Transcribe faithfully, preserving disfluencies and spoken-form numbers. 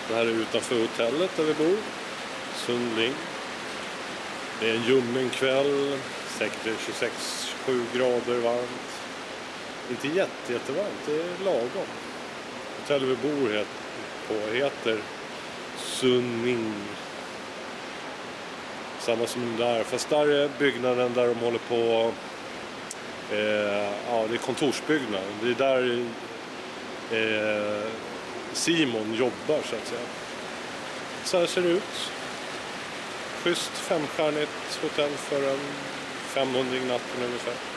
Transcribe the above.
Det här är utanför hotellet där vi bor. Sundling. Det är en ljummen kväll. Säkert tjugosex sju grader varmt. Inte jätte, jättevarmt, det är lagom. Hotellet vi bor på heter Sunning. Samma som där, fast där är byggnaden där de håller på. Eh, ja, det är kontorsbyggnad. Det är där eh, Simon jobbar så att säga. Så här ser det ut. Schysst femstjärnigt hotell för en femhundring natten ungefär.